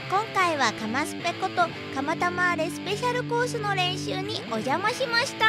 今回はカマスペことカマタマーレスペシャルコースの練習にお邪魔しました。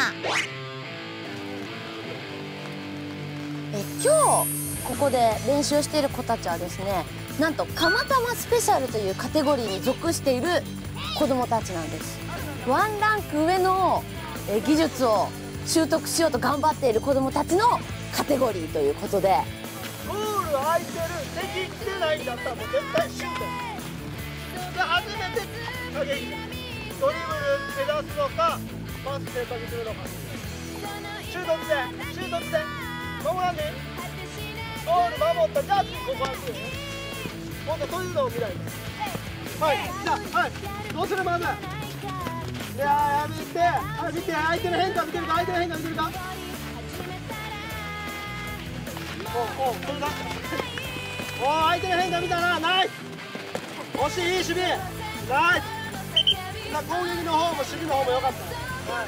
今日ここで練習している子たちはですね、なんとカマタマスペシャルというカテゴリーに属している子どもたちなんです。ワンランク上の技術を習得しようと頑張っている子どもたちのカテゴリーということで、 ゴール空いてる、敵来てないんだったらもう絶対シュートで、初めて過激ドリブル目指すのかパスでかけてるのか、シュート見てシュート見て守らんね、ゴール守った、じゃあ次ここ開くよね、今度そういうのを見ないで、はい、じゃあはい、どうするまず、いやー見て、あ、見て、相手の変化見てるか、相手の変化見てるか、おそれだお相手の変化見たな、ナイス、惜しい、いい守備、ナイス、攻撃の方も守備の方も良かった、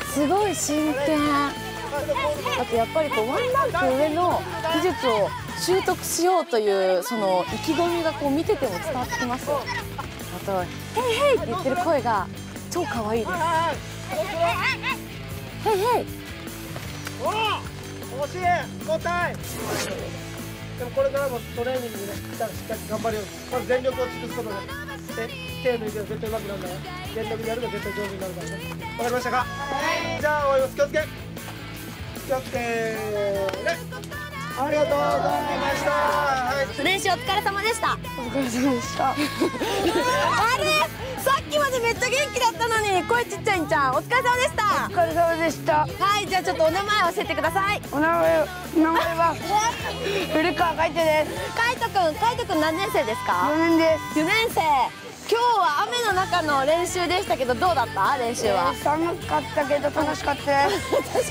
すごい真剣。あとやっぱりこうワンランク上の技術を習得しようというその意気込みがこう見てても伝わってきます。あと「ヘイヘイ」って言ってる声が超可愛いです。ヘイヘイ。 お惜しい、交代。でもこれからもトレーニングでね、しっかり頑張るように、まず全力を尽くすことで、手抜いてる絶対うまくなるんだよ。全力でやると絶対上手になるからね。わかりましたか？はい。じゃあ終わります。気をつけ。気をつけ。ね。ありがとうございました。はい。 練習お疲れ様でした。 お疲れ様でした。 あれ、さっきまでめっちゃ元気だったのに声ちっちゃいんちゃん。お疲れ様でした。 お疲れ様でした。 はい、じゃあちょっとお名前教えてください。 名前は古川海人です。 海斗くん何年生ですか 4年です。 4年生。今日は雨の中の練習でしたけどどうだった練習は？ 寒かったけど楽しかったです。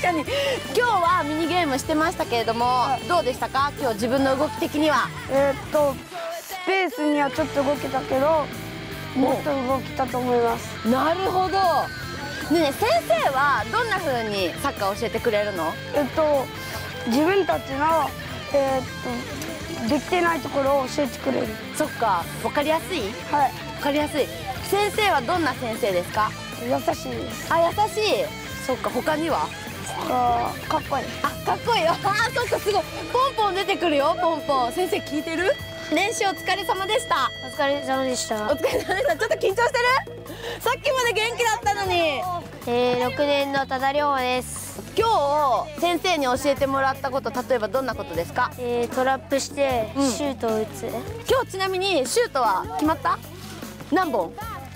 確かに今日はミニゲームしてましたけれども、どうでしたか今日自分の動き的には？ スペースにはちょっと動けたけどもっと動けたと思います。 なるほど。ねえ先生はどんな風にサッカーを教えてくれるの？ 自分たちのできてないところを教えてくれる。 そっか、わかりやすい？ はい。 わかりやすい。先生はどんな先生ですか？ 優しいです。 あ、優しい。そっか、他には？ かっこいい。 あ、かっこいいよ。あ、そっか、すごい。ポンポン出てくるよ、ポンポン。先生聞いてる？練習お疲れ様でした。 お疲れ様でした。 お疲れ様でした。ちょっと緊張してる？さっきまで元気だったのに。 6年の多田亮です。 今日先生に教えてもらったこと、例えばどんなことですか？ トラップしてシュートを打つ。 今日ちなみにシュートは決まった？何本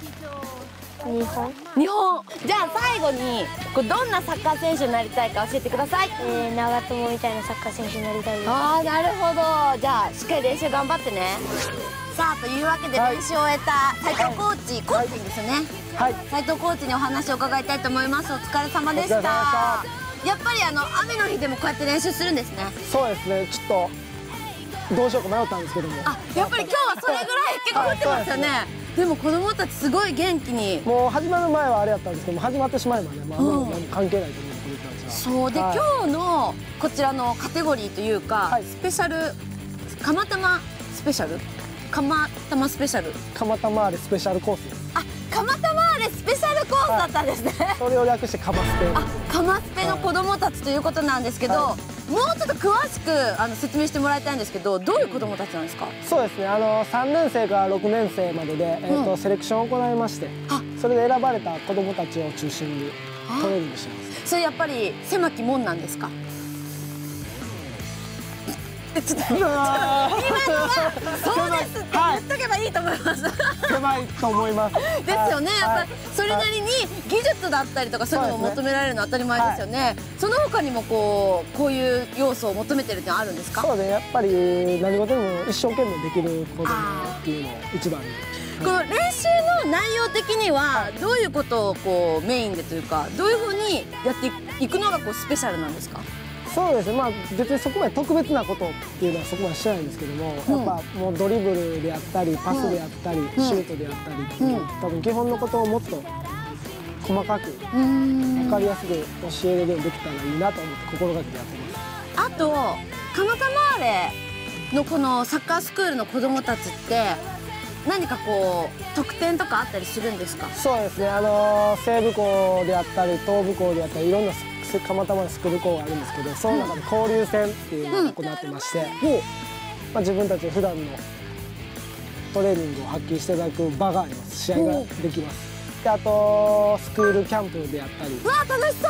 ？2本。 2本。じゃあ最後にどんなサッカー選手になりたいか教えてください。 長友みたいなサッカー選手になりたいです。 ああ、なるほど。じゃあしっかり練習頑張ってね。さあというわけで練習を終えた斉藤コーチ、コーチですよね。はい。斉藤コーチにお話を伺いたいと思います。お疲れ様でした。やっぱり雨の日でもこうやって練習するんですね。 そうですね。ちょっとどうしようか迷ったんですけども。 あ、やっぱり今日はそれぐらい結構降ってますよね。でも子供たちすごい元気に。 もう始まる前はあれやったんですけども、始まってしまえばね、関係ないと思う子供たちは。 そうで、今日のこちらのカテゴリーというか、スペシャルカマタマスペシャル、カマタマスペシャル、 カマタマーレスペシャルコースです。 あ、カマタマーレスペシャルコースだったんですね。 それを略してカマスペ。 あ、カマスペの子供たちということなんですけど、もうちょっと詳しく説明してもらいたいんですけど、どういう子供たちなんですか？ そうですね。3年生から6年生まででセレクションを行いまして、それで選ばれた子供たちを中心にトレーニングしてます。 それやっぱり狭き門なんですか？ちょっと今のはそうですって言っとけばいいと思います。 狭いと思います。 ですよね。やっぱそれなりに技術だったりとかそういうのを求められるのは当たり前ですよね。その他にもこういう要素を求めてるってのはあるんですか？ そうね。やっぱり何事でも一生懸命できる子供っていうのを一番に。 この練習の内容的にはどういうことをメインでというか、どういうふうにやっていくのがスペシャルなんですか？ そうですね。まあ別にそこまで特別なことっていうのはそこまでしてないんですけども、やっぱもうドリブルであったりパスであったりシュートであったりっていう多分基本のことをもっと細かく分かりやすく教えれるようにできたらいいなと思って心がけてやってます。 あとカマタマーレのこのサッカースクールの子どもたちって何かこう特典とかあったりするんですか？ そうですね、西部校であったり東部校であったりいろんな蒲田までスクール校があるんですけど、その中で交流戦っていうのを行ってまして、まあ、自分たち普段のトレーニングを発揮していただく場があります。試合ができます。であとスクールキャンプであったり、 うわ楽しそう。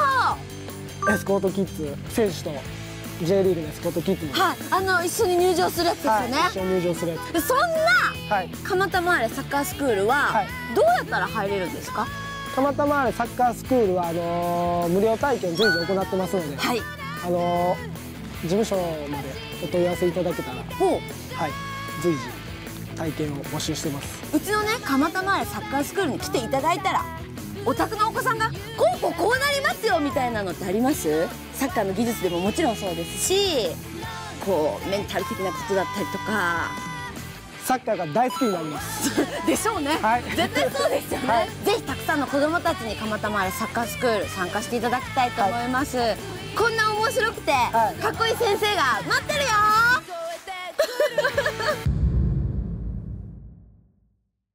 エスコートキッズ選手と J リーグのエスコートキッズも、 はい、一緒に入場するやつですよね。 はい、一緒に入場するやつ。 でそんなはい、 蒲田マーレサッカースクールは、 はい、 どうやったら入れるんですか？ 蒲田マーレサッカースクールは無料体験随時行ってますので、 はい、 事務所までお問い合わせいただけたら、はい、随時体験を募集してます。 うちのね蒲田マーレサッカースクールに来ていただいたら、お宅のお子さんがこうなりますよみたいなのってあります？サッカーの技術でももちろんそうですし、こうメンタル的なことだったりとか。 サッカーが大好きになりますでしょうね、はい、絶対そうですよね、はい、ぜひたくさんの子どもたちに蒲田マーレサッカースクール参加していただきたいと思います、はい、こんな面白くてかっこいい先生が待って